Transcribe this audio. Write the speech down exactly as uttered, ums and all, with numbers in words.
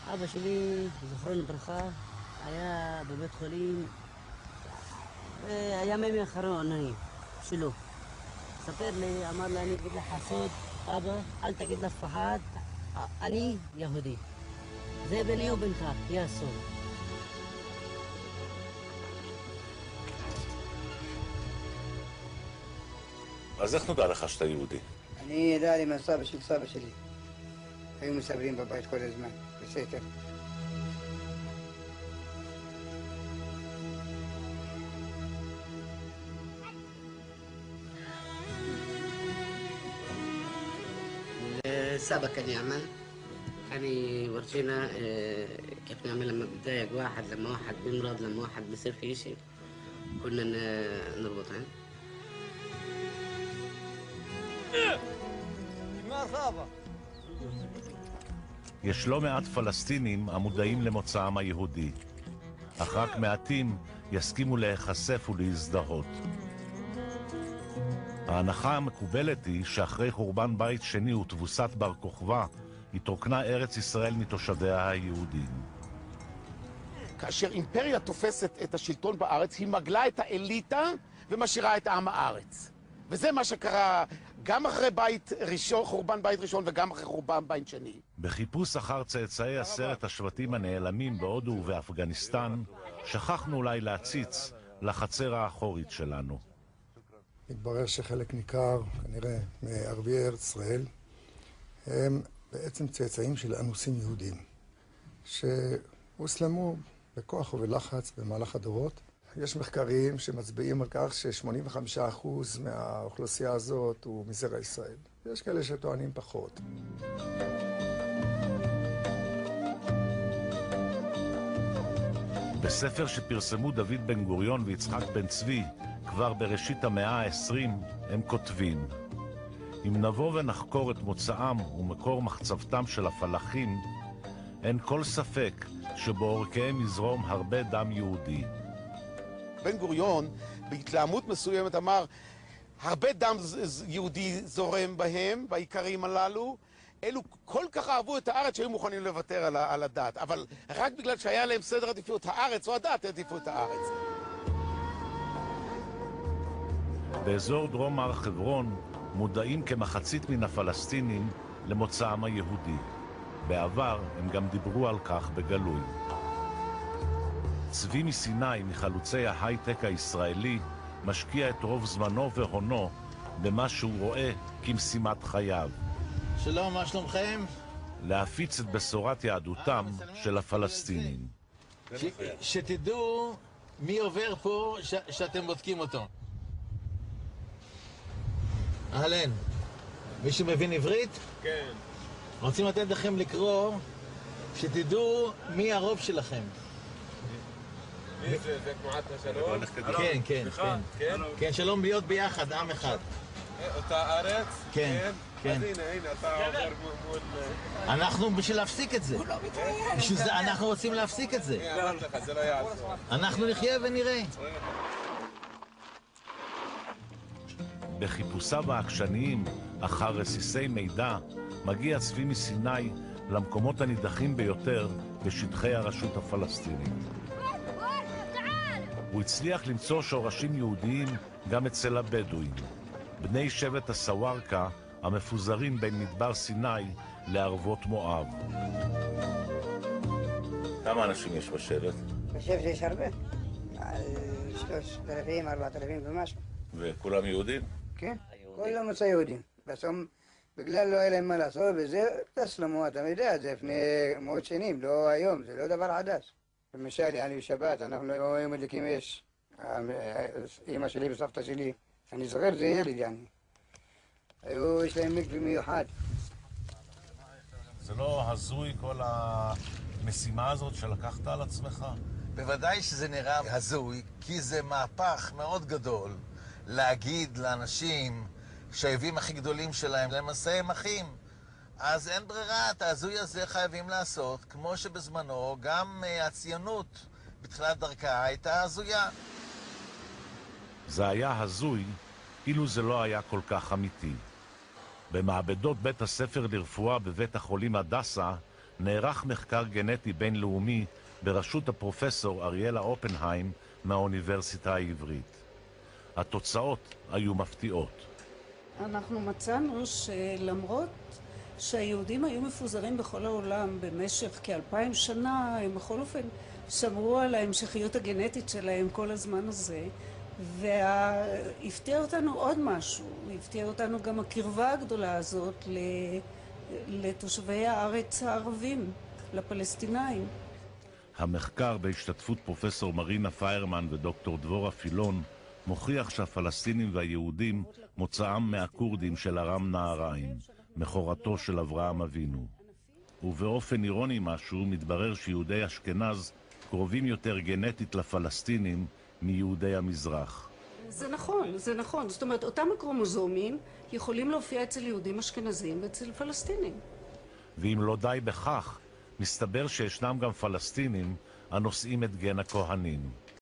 אבא שלי, זכרונו לברכה, היה בבית חולים, הימים האחרונים שלו. ספר לי, אמר לי, אני אגיד לך סוד, אבא, אל תגיד לאף אחד, אני יהודי. זה ביני ובינך, יהיה הסוד. אז איך נודע לך שאתה יהודי? אני ידע לי מהסבא של סבא שלי. היו מסברים בבית כל הזמן, בסתר. سابق كان يعمل كان يورجينا كيف نعمل لما بتضايق واحد، لما واحد بيمرض، لما واحد بيصير في شيء كنا نربطه. יש לא מעט פלסטינים המודעים למוצאם היהודי, אך רק מעטים יסכימו להיחשף ולהזדהות. ההנחה המקובלת היא שאחרי חורבן בית שני ותבוסת בר כוכבא התרוקנה ארץ ישראל מתושביה היהודים. כאשר אימפריה תופסת את השלטון בארץ, היא מגלה את האליטה ומשאירה את עם הארץ. וזה מה שקרה גם אחרי בית ראשון, חורבן בית ראשון וגם אחרי חורבן בית שני. בחיפוש אחר צאצאי עשרת השבטים הנעלמים בהודו ובאפגניסטן, שכחנו אולי להציץ לחצר האחורית שלנו. מתברר שחלק ניכר, כנראה, מערביי ארץ ישראל, הם בעצם צאצאים של אנוסים יהודים, שהוסלמו בכוח ובלחץ במהלך הדורות. יש מחקרים שמצביעים על כך ש-שמונים וחמישה אחוז מהאוכלוסייה הזאת הוא מזרע ישראל. יש כאלה שטוענים פחות. בספר שפרסמו דוד בן גוריון ויצחק בן צבי, כבר בראשית המאה ה-עשרים, הם כותבים: אם נבוא ונחקור את מוצאם ומקור מחצבתם של הפלחים, אין כל ספק שבעורקיהם יזרום הרבה דם יהודי. בן גוריון בהתלהמות מסוימת אמר, הרבה דם יהודי זורם בהם, בעיקרים הללו, אלו כל כך אהבו את הארץ שהיו מוכנים לוותר על, על הדת, אבל רק בגלל שהיה להם סדר עדיפות הארץ או הדת, עדיפו את הארץ. באזור דרום הר חברון מודעים כמחצית מן הפלסטינים למוצאם היהודי. בעבר הם גם דיברו על כך בגלוי. צבי מסיני, מחלוצי ההייטק הישראלי, משקיע את רוב זמנו והונו במה שהוא רואה כמשימת חייו. שלום, מה שלומכם? להפיץ את בשורת יהדותם של הפלסטינים. ש- שתדעו מי עובר פה ש- שאתם בודקים אותו. אהלן, מישהו מבין עברית? כן. רוצים לתת לכם לקרוא, שתדעו מי הרוב שלכם. מי זה? זה תנועת השלום? כן, כן, כן. כן, שלום להיות ביחד, עם אחד. אותה ארץ? כן, כן. אז הנה, הנה, אתה עובר מול... אנחנו בשביל להפסיק את זה. בשביל זה אנחנו רוצים להפסיק את זה. אני אמרתי לך, זה לא יעזור. אנחנו נחיה ונראה. בחיפושיו העקשניים אחר רסיסי מידע, מגיע צבי מסיני למקומות הנידחים ביותר בשטחי הרשות הפלסטינית. הוא הצליח למצוא שורשים יהודיים גם אצל הבדואים, בני שבט הסווארקה המפוזרים בין מדבר סיני לערבות מואב. כמה אנשים יש בשבט? בשבט יש הרבה. על שלושת אלפים, ארבעת אלפים ומשהו. וכולם יהודים? כן, כולם מוצא יהודים. בסוף, בגלל לא היה להם מה לעשות, וזה תסלמו, אתה יודע, זה לפני מאות שנים, לא היום, זה לא דבר חדש. למשל, אני בשבת, אנחנו לא היו מדליקים אש. אמא שלי וסבתא שלי, אני זוכר, זה ילד, יעני. היו, יש להם מקווה מיוחד. זה לא הזוי כל המשימה הזאת שלקחת על עצמך? בוודאי שזה נראה הזוי, כי זה מהפך מאוד גדול להגיד לאנשים שהאויבים הכי גדולים שלהם למעשה הם אחים. אז אין ברירה, את ההזוי הזה חייבים לעשות, כמו שבזמנו גם הציונות בתחילת דרכה הייתה הזויה. זה היה הזוי, אילו זה לא היה כל כך אמיתי. במעבדות בית הספר לרפואה בבית החולים הדסה נערך מחקר גנטי בינלאומי בראשות הפרופסור אריאלה אופנהיים מהאוניברסיטה העברית. התוצאות היו מפתיעות. אנחנו מצאנו שלמרות שהיהודים היו מפוזרים בכל העולם במשך כאלפיים שנה, הם בכל אופן שמרו על ההמשכיות הגנטית שלהם כל הזמן הזה, והפתיע אותנו עוד משהו, הפתיע אותנו גם הקרבה הגדולה הזאת לתושבי הארץ הערבים, לפלסטינאים. המחקר בהשתתפות פרופסור מרינה פיירמן ודוקטור דבורה פילון מוכיח שהפלסטינים והיהודים מוצאם מהכורדים של ארם נהריים, מכורתו של אברהם אבינו. ובאופן אירוני משהו מתברר שיהודי אשכנז קרובים יותר גנטית לפלסטינים מיהודי המזרח. זה נכון, זה נכון. זאת אומרת, אותם הקרומוזומים יכולים להופיע אצל יהודים אשכנזים ואצל פלסטינים. ואם לא די בכך, מסתבר שישנם גם פלסטינים הנושאים את גן הכהנים.